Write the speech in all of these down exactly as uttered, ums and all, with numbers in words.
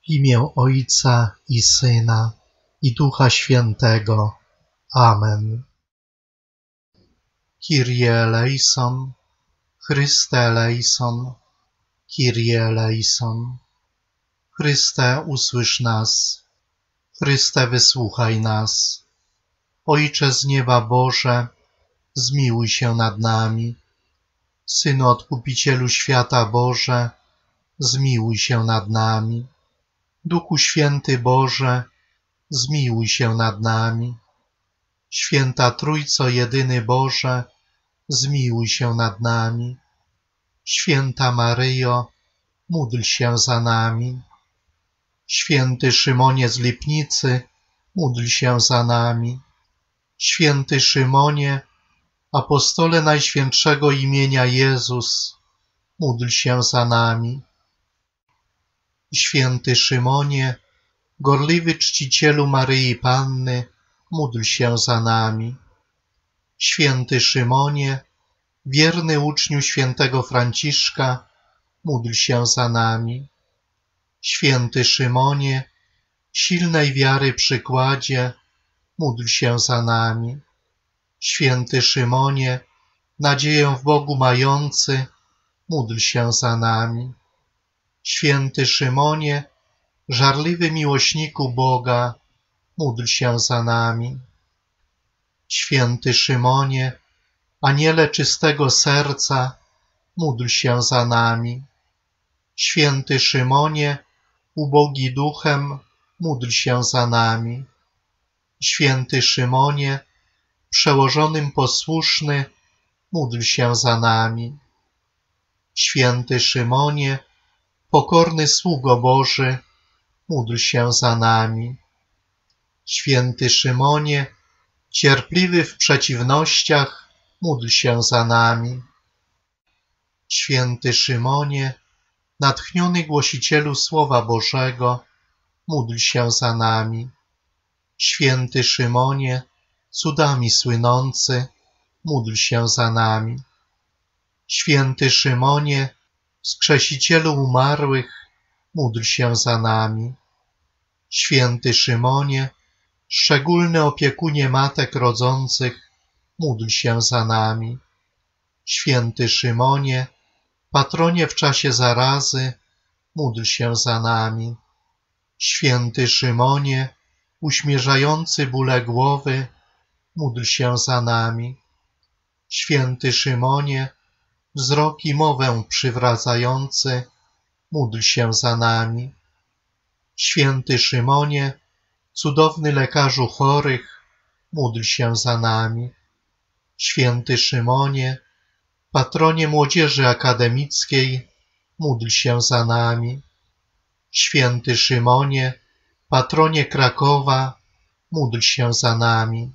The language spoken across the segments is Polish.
W imię Ojca i Syna, i Ducha Świętego. Amen. Kyrie eleison, Chryste eleison, Kyrie eleison. Chryste, usłysz nas. Chryste, wysłuchaj nas. Ojcze z nieba Boże, zmiłuj się nad nami. Synu Odkupicielu świata Boże, zmiłuj się nad nami. Duchu Święty Boże, zmiłuj się nad nami. Święta Trójco jedyny Boże, zmiłuj się nad nami. Święta Maryjo, módl się za nami. Święty Szymonie z Lipnicy, módl się za nami. Święty Szymonie, apostole Najświętszego imienia Jezus, módl się za nami. Święty Szymonie, gorliwy czcicielu Maryi Panny, módl się za nami. Święty Szymonie, wierny uczniu świętego Franciszka, módl się za nami. Święty Szymonie, silnej wiary przykładzie, módl się za nami. Święty Szymonie, nadzieję w Bogu mający, módl się za nami. Święty Szymonie, żarliwy miłośniku Boga, módl się za nami. Święty Szymonie, aniele czystego serca, módl się za nami. Święty Szymonie, ubogi duchem, módl się za nami. Święty Szymonie, przełożonym posłuszny, módl się za nami. Święty Szymonie, pokorny sługo Boży, módl się za nami. Święty Szymonie, cierpliwy w przeciwnościach, módl się za nami. Święty Szymonie, natchniony głosicielu Słowa Bożego, módl się za nami. Święty Szymonie, cudami słynący, módl się za nami. Święty Szymonie, wskrzesicielu umarłych, módl się za nami. Święty Szymonie, szczególny opiekunie matek rodzących, módl się za nami. Święty Szymonie, patronie w czasie zarazy, módl się za nami. Święty Szymonie, uśmierzający bóle głowy, módl się za nami. Święty Szymonie, wzrok i mowę przywracający, módl się za nami. Święty Szymonie, cudowny lekarzu chorych, módl się za nami. Święty Szymonie, patronie młodzieży akademickiej, módl się za nami. Święty Szymonie, patronie Krakowa, módl się za nami.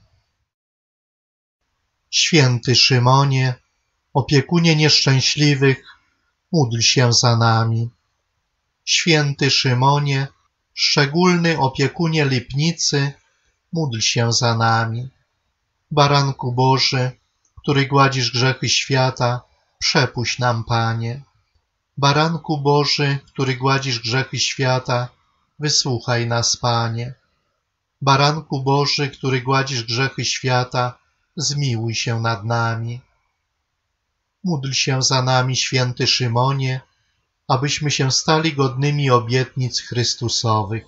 Święty Szymonie, opiekunie nieszczęśliwych, módl się za nami. Święty Szymonie, szczególny opiekunie Lipnicy, módl się za nami. Baranku Boży, który gładzisz grzechy świata, przepuść nam, Panie. Baranku Boży, który gładzisz grzechy świata, wysłuchaj nas, Panie. Baranku Boży, który gładzisz grzechy świata, zmiłuj się nad nami. Módl się za nami, święty Szymonie, abyśmy się stali godnymi obietnic Chrystusowych.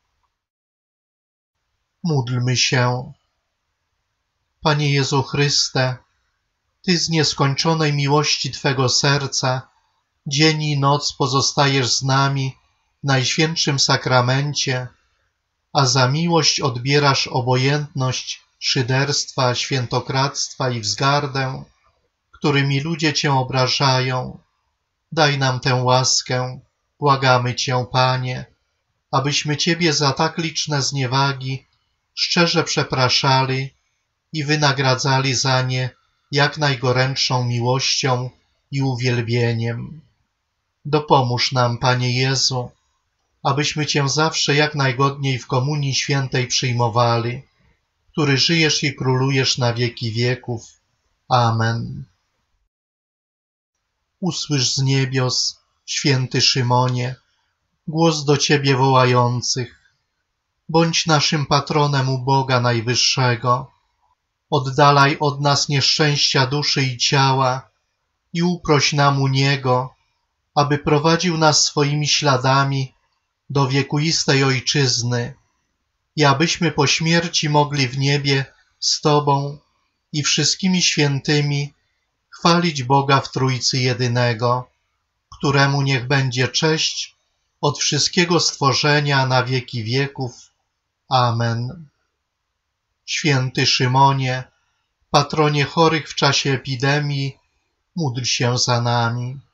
Módlmy się. Panie Jezu Chryste, Ty z nieskończonej miłości Twego serca dzień i noc pozostajesz z nami w Najświętszym Sakramencie, a za miłość odbierasz obojętność, szyderstwa, świętokradztwa i wzgardę, którymi ludzie Cię obrażają. Daj nam tę łaskę, błagamy Cię, Panie, abyśmy Ciebie za tak liczne zniewagi szczerze przepraszali i wynagradzali za nie jak najgorętszą miłością i uwielbieniem. Dopomóż nam, Panie Jezu, abyśmy Cię zawsze jak najgodniej w Komunii Świętej przyjmowali, który żyjesz i królujesz na wieki wieków. Amen. Usłysz z niebios, święty Szymonie, głos do Ciebie wołających. Bądź naszym patronem u Boga Najwyższego. Oddalaj od nas nieszczęścia duszy i ciała i uproś nam u Niego, aby prowadził nas swoimi śladami do wiekuistej Ojczyzny i abyśmy po śmierci mogli w niebie z Tobą i wszystkimi świętymi chwalić Boga w Trójcy Jedynego, któremu niech będzie cześć od wszystkiego stworzenia na wieki wieków. Amen. Święty Szymonie, patronie chorych w czasie epidemii, módl się za nami.